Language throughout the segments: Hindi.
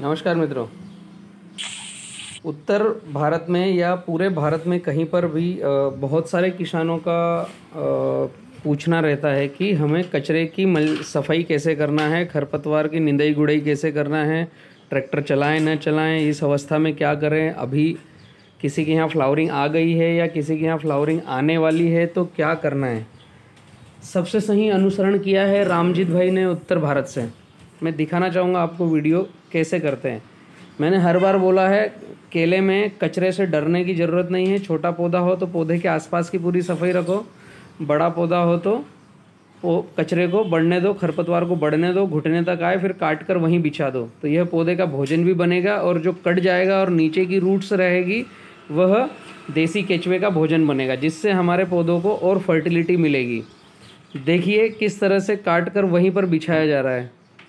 नमस्कार मित्रों। उत्तर भारत में या पूरे भारत में कहीं पर भी बहुत सारे किसानों का पूछना रहता है कि हमें कचरे की सफाई कैसे करना है, खरपतवार की निंदाई गुड़ाई कैसे करना है, ट्रैक्टर चलाएं न चलाएं, इस अवस्था में क्या करें, अभी किसी के यहाँ फ्लावरिंग आ गई है या किसी के यहाँ फ्लावरिंग आने वाली है तो क्या करना है। सबसे सही अनुसरण किया है रामजीत भाई ने उत्तर भारत से। मैं दिखाना चाहूँगा आपको वीडियो कैसे करते हैं। मैंने हर बार बोला है, केले में कचरे से डरने की ज़रूरत नहीं है। छोटा पौधा हो तो पौधे के आसपास की पूरी सफाई रखो, बड़ा पौधा हो तो वो कचरे को बढ़ने दो, खरपतवार को बढ़ने दो, घुटने तक आए, फिर काट कर वहीं बिछा दो। तो यह पौधे का भोजन भी बनेगा और जो कट जाएगा और नीचे की रूट्स रहेगी वह देसी केचुए का भोजन बनेगा, जिससे हमारे पौधों को और फर्टिलिटी मिलेगी। देखिए किस तरह से काट कर वहीं पर बिछाया जा रहा है।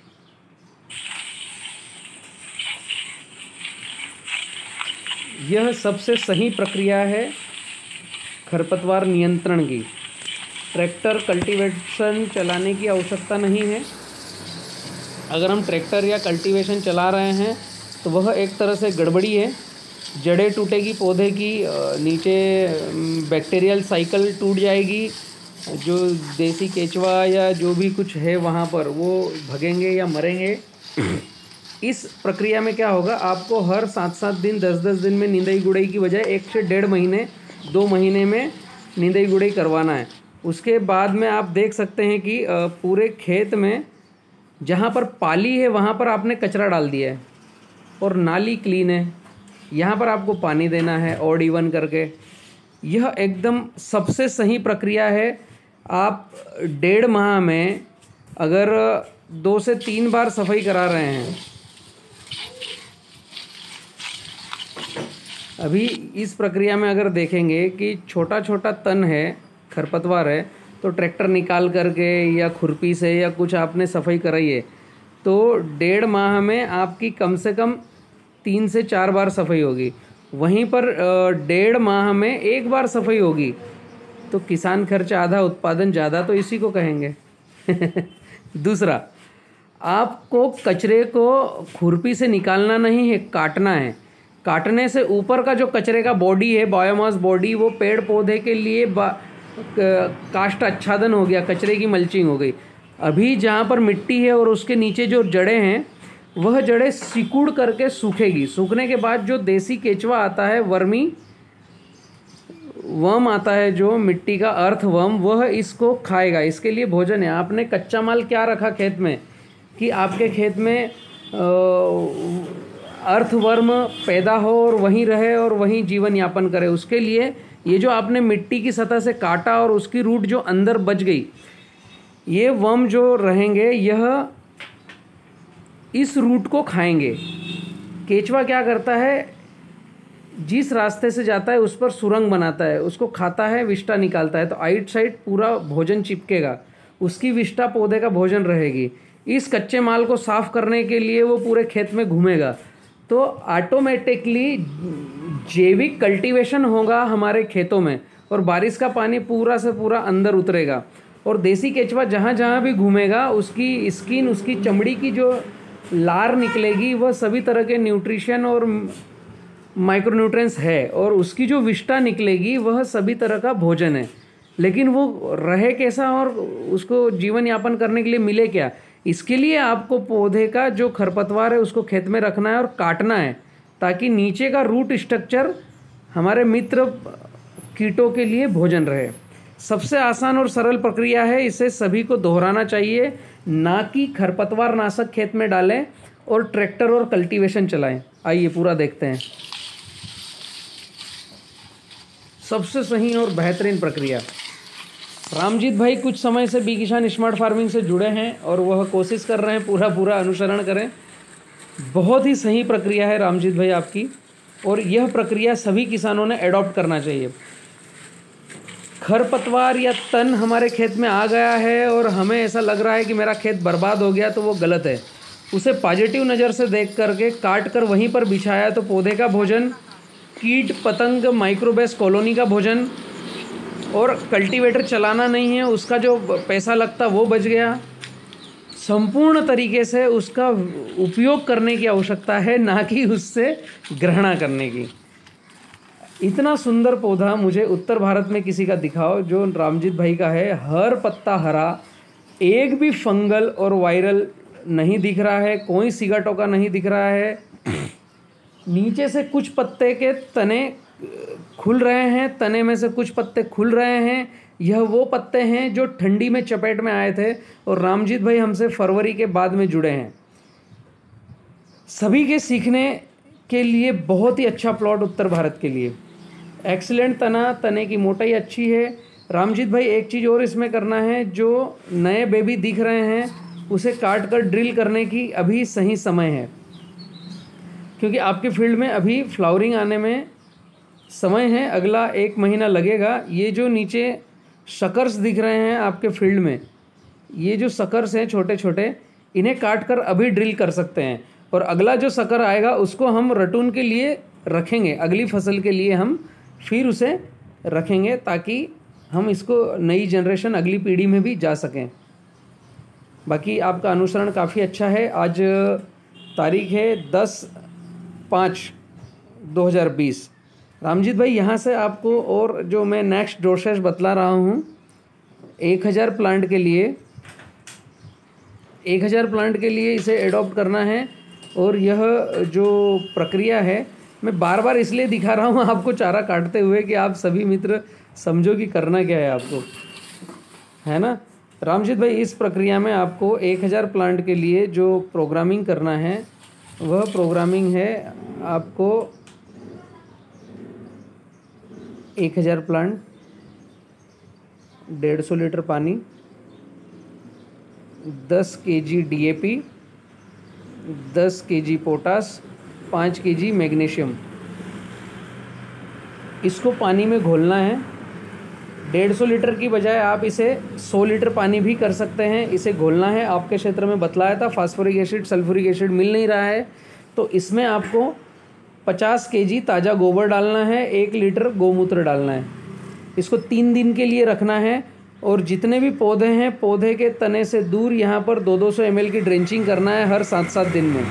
यह सबसे सही प्रक्रिया है खरपतवार नियंत्रण की। ट्रैक्टर कल्टीवेशन चलाने की आवश्यकता नहीं है। अगर हम ट्रैक्टर या कल्टीवेशन चला रहे हैं तो वह एक तरह से गड़बड़ी है। जड़ें टूटेगी पौधे की, नीचे बैक्टीरियल साइकिल टूट जाएगी, जो देसी केचुआ या जो भी कुछ है वहाँ पर वो भगेंगे या मरेंगे। इस प्रक्रिया में क्या होगा, आपको हर 7-7 दिन 10-10 दिन में निंदाई गुड़ाई की बजाय 1 से 1.5 महीने 2 महीने में निंदाई गुड़ाई करवाना है। उसके बाद में आप देख सकते हैं कि पूरे खेत में जहाँ पर पाली है वहाँ पर आपने कचरा डाल दिया है और नाली क्लीन है। यहाँ पर आपको पानी देना है ऑड इवन करके। यह एकदम सबसे सही प्रक्रिया है। आप 1.5 माह में अगर 2 से 3 बार सफाई करा रहे हैं, अभी इस प्रक्रिया में अगर देखेंगे कि छोटा छोटा तन है, खरपतवार है, तो ट्रैक्टर निकाल करके या खुरपी से या कुछ आपने सफाई कराई है तो 1.5 माह में आपकी कम से कम 3 से 4 बार सफाई होगी। वहीं पर 1.5 माह में 1 बार सफाई होगी तो किसान खर्च आधा उत्पादन ज़्यादा, तो इसी को कहेंगे। दूसरा, आपको कचरे को खुरपी से निकालना नहीं है, काटना है। काटने से ऊपर का जो कचरे का बॉडी है, बायोमास बॉडी, वो पेड़ पौधे के लिए काष्ठ आच्छादन हो गया, कचरे की मल्चिंग हो गई। अभी जहाँ पर मिट्टी है और उसके नीचे जो जड़ें हैं वह जड़ें सिकुड़ करके सूखेगी। सूखने के बाद जो देसी केचुआ आता है, वर्म आता है, जो मिट्टी का अर्थ वर्म, वह इसको खाएगा। इसके लिए भोजन है। आपने कच्चा माल क्या रखा खेत में कि आपके खेत में अर्थवर्म पैदा हो और वहीं रहे और वहीं जीवन यापन करे। उसके लिए ये जो आपने मिट्टी की सतह से काटा और उसकी रूट जो अंदर बच गई, ये वर्म जो रहेंगे यह इस रूट को खाएंगे। केचुआ क्या करता है, जिस रास्ते से जाता है उस पर सुरंग बनाता है, उसको खाता है, विष्ठा निकालता है, तो आइट साइड पूरा भोजन चिपकेगा, उसकी विष्ठा पौधे का भोजन रहेगी। इस कच्चे माल को साफ करने के लिए वो पूरे खेत में घूमेगा, तो ऑटोमेटिकली जैविक कल्टीवेशन होगा हमारे खेतों में और बारिश का पानी पूरा से पूरा अंदर उतरेगा। और देसी केचुआ जहाँ जहाँ भी घूमेगा उसकी स्किन, उसकी चमड़ी की जो लार निकलेगी वह सभी तरह के न्यूट्रिशन और माइक्रोन्यूट्रिएंट्स है, और उसकी जो विष्ठा निकलेगी वह सभी तरह का भोजन है। लेकिन वो रहे कैसा और उसको जीवन यापन करने के लिए मिले क्या, इसके लिए आपको पौधे का जो खरपतवार है उसको खेत में रखना है और काटना है, ताकि नीचे का रूट स्ट्रक्चर हमारे मित्र कीटों के लिए भोजन रहे। सबसे आसान और सरल प्रक्रिया है, इसे सभी को दोहराना चाहिए, ना कि खरपतवार नाशक खेत में डालें और ट्रैक्टर और कल्टीवेशन चलाएं। आइए पूरा देखते हैं। सबसे सही और बेहतरीन प्रक्रिया। रामजीत भाई कुछ समय से बी किसान स्मार्ट फार्मिंग से जुड़े हैं और वह कोशिश कर रहे हैं पूरा अनुसरण करें। बहुत ही सही प्रक्रिया है रामजीत भाई आपकी, और यह प्रक्रिया सभी किसानों ने एडॉप्ट करना चाहिए। खरपतवार या तन हमारे खेत में आ गया है और हमें ऐसा लग रहा है कि मेरा खेत बर्बाद हो गया, तो वो गलत है। उसे पॉजिटिव नज़र से देख करके काट कर वहीं पर बिछाया तो पौधे का भोजन, कीट पतंग माइक्रोबेस कॉलोनी का भोजन, और कल्टीवेटर चलाना नहीं है, उसका जो पैसा लगता वो बच गया। संपूर्ण तरीके से उसका उपयोग करने की आवश्यकता है, ना कि उससे ग्रहणा करने की। इतना सुंदर पौधा मुझे उत्तर भारत में किसी का दिखाओ जो रामजीत भाई का है। हर पत्ता हरा, एक भी फंगल और वायरल नहीं दिख रहा है, कोई सीगा टोका नहीं दिख रहा है। नीचे से कुछ पत्ते के तने खुल रहे हैं, तने में से कुछ पत्ते खुल रहे हैं। यह वो पत्ते हैं जो ठंडी में चपेट में आए थे और रामजीत भाई हमसे फरवरी के बाद में जुड़े हैं। सभी के सीखने के लिए बहुत ही अच्छा प्लॉट उत्तर भारत के लिए। एक्सीलेंट तना, तने की मोटाई अच्छी है। रामजीत भाई एक चीज़ और इसमें करना है, जो नए बेबी दिख रहे हैं उसे काट कर ड्रिल करने की अभी सही समय है, क्योंकि आपके फील्ड में अभी फ्लावरिंग आने में समय है, अगला 1 महीना लगेगा। ये जो नीचे शकर्स दिख रहे हैं आपके फील्ड में, ये जो शकर्स हैं छोटे छोटे, इन्हें काट कर अभी ड्रिल कर सकते हैं और अगला जो शकर आएगा उसको हम रटून के लिए रखेंगे, अगली फसल के लिए हम फिर उसे रखेंगे ताकि हम इसको नई जनरेशन अगली पीढ़ी में भी जा सकें। बाकी आपका अनुसरण काफ़ी अच्छा है। आज तारीख है 10/5/2020। रामजीत भाई यहाँ से आपको और जो मैं नेक्स्ट प्रोसेस बतला रहा हूँ, 1000 प्लांट के लिए 1000 प्लांट के लिए इसे एडॉप्ट करना है। और यह जो प्रक्रिया है मैं बार बार इसलिए दिखा रहा हूँ आपको चारा काटते हुए कि आप सभी मित्र समझो कि करना क्या है आपको, है ना। रामजीत भाई इस प्रक्रिया में आपको 1000 प्लांट के लिए जो प्रोग्रामिंग करना है वह प्रोग्रामिंग है आपको 1000 प्लांट, 150 लीटर पानी, 10 kg DAP, 10 kg potash, 5 kg magnesium. इसको पानी में घोलना है। 150 लीटर की बजाय आप इसे 100 लीटर पानी भी कर सकते हैं। इसे घोलना है। आपके क्षेत्र में बतलाया था फास्फोरिक एसिड, सल्फ्यूरिक एसिड मिल नहीं रहा है, तो इसमें आपको 50 kg ताज़ा गोबर डालना है, 1 लीटर गोमूत्र डालना है। इसको 3 दिन के लिए रखना है और जितने भी पौधे हैं पौधे के तने से दूर यहाँ पर 200-200 ml की ड्रेंचिंग करना है हर 7-7 दिन में।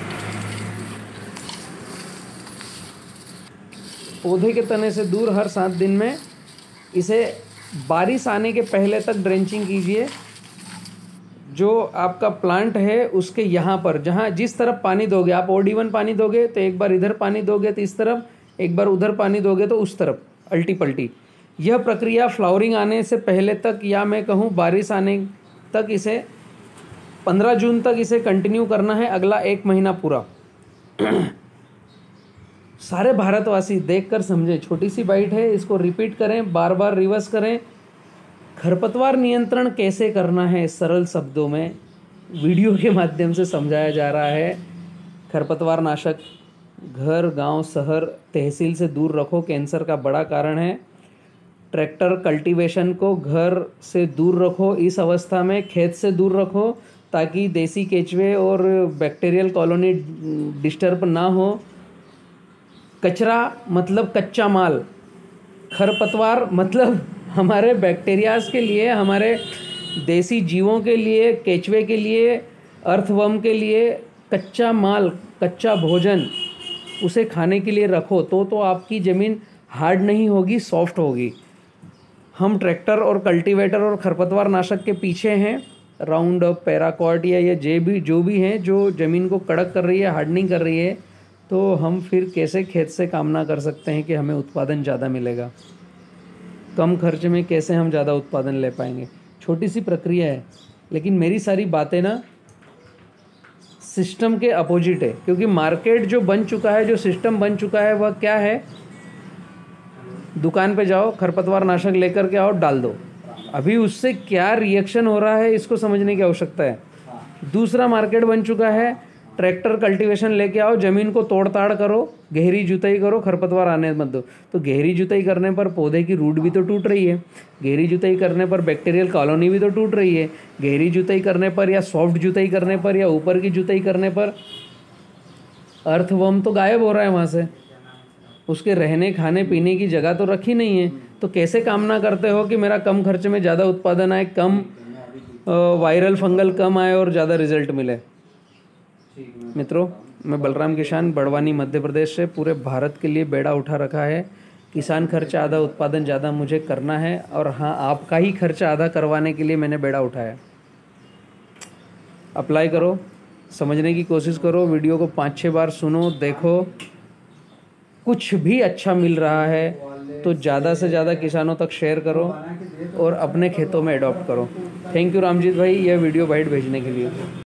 पौधे के तने से दूर हर 7 दिन में इसे बारिश आने के पहले तक ड्रेंचिंग कीजिए। जो आपका प्लांट है उसके यहाँ पर जहाँ जिस तरफ पानी दोगे, आप OD1 पानी दोगे तो एक बार इधर पानी दोगे तो इस तरफ, एक बार उधर पानी दोगे तो उस तरफ, अल्टी पल्टी। यह प्रक्रिया फ्लावरिंग आने से पहले तक या मैं कहूँ बारिश आने तक इसे 15 जून तक इसे कंटिन्यू करना है, अगला 1 महीना पूरा। सारे भारतवासी देखकर समझें, छोटी सी बाइट है, इसको रिपीट करें, बार बार रिवर्स करें। खरपतवार नियंत्रण कैसे करना है सरल शब्दों में वीडियो के माध्यम से समझाया जा रहा है। खरपतवार नाशक घर, गांव, शहर, तहसील से दूर रखो, कैंसर का बड़ा कारण है। ट्रैक्टर कल्टीवेशन को घर से दूर रखो, इस अवस्था में खेत से दूर रखो ताकि देसी केचुए और बैक्टीरियल कॉलोनी डिस्टर्ब ना हो। कचरा मतलब कच्चा माल, खरपतवार मतलब हमारे बैक्टीरियाज के लिए, हमारे देसी जीवों के लिए, केचुए के लिए, अर्थवर्म के लिए कच्चा माल, कच्चा भोजन उसे खाने के लिए रखो तो आपकी ज़मीन हार्ड नहीं होगी, सॉफ्ट होगी। हम ट्रैक्टर और कल्टीवेटर और खरपतवार नाशक के पीछे हैं। राउंड अप, पैराकॉट या ये जो भी हैं जो ज़मीन को कड़क कर रही है, हार्डनिंग कर रही है, तो हम फिर कैसे खेत से कामना कर सकते हैं कि हमें उत्पादन ज़्यादा मिलेगा। कम खर्च में कैसे हम ज़्यादा उत्पादन ले पाएंगे। छोटी सी प्रक्रिया है, लेकिन मेरी सारी बातें ना सिस्टम के अपोजिट है, क्योंकि मार्केट जो बन चुका है, जो सिस्टम बन चुका है, वह क्या है, दुकान पे जाओ, खरपतवार नाशक लेकर के आओ, डाल दो। अभी उससे क्या रिएक्शन हो रहा है इसको समझने की आवश्यकता है। दूसरा मार्केट बन चुका है, ट्रैक्टर कल्टीवेशन लेके आओ, ज़मीन को तोड़ ताड़ करो, गहरी जुताई करो, खरपतवार आने मत दो। तो गहरी जुताई करने पर पौधे की रूट भी तो टूट रही है, गहरी जुताई करने पर बैक्टीरियल कॉलोनी भी तो टूट रही है, गहरी जुताई करने पर या सॉफ्ट जुताई करने पर या ऊपर की जुताई करने पर अर्थवर्म तो गायब हो रहा है वहाँ से, उसके रहने खाने पीने की जगह तो रखी नहीं है। तो कैसे कामना करते हो कि मेरा कम खर्च में ज़्यादा उत्पादन आए, कम वायरल फंगल कम आए और ज़्यादा रिजल्ट मिले। मित्रों, मैं बलराम किसान बड़वानी मध्य प्रदेश से पूरे भारत के लिए बेड़ा उठा रखा है। किसान खर्चा आधा, उत्पादन ज़्यादा मुझे करना है, और हाँ, आपका ही खर्चा आधा करवाने के लिए मैंने बेड़ा उठाया। अप्लाई करो, समझने की कोशिश करो, वीडियो को 5-6 बार सुनो, देखो, कुछ भी अच्छा मिल रहा है तो ज़्यादा से ज़्यादा किसानों तक शेयर करो और अपने खेतों में अडॉप्ट करो। थैंक यू रामजीत भाई, यह वीडियो बाइट भेजने के लिए।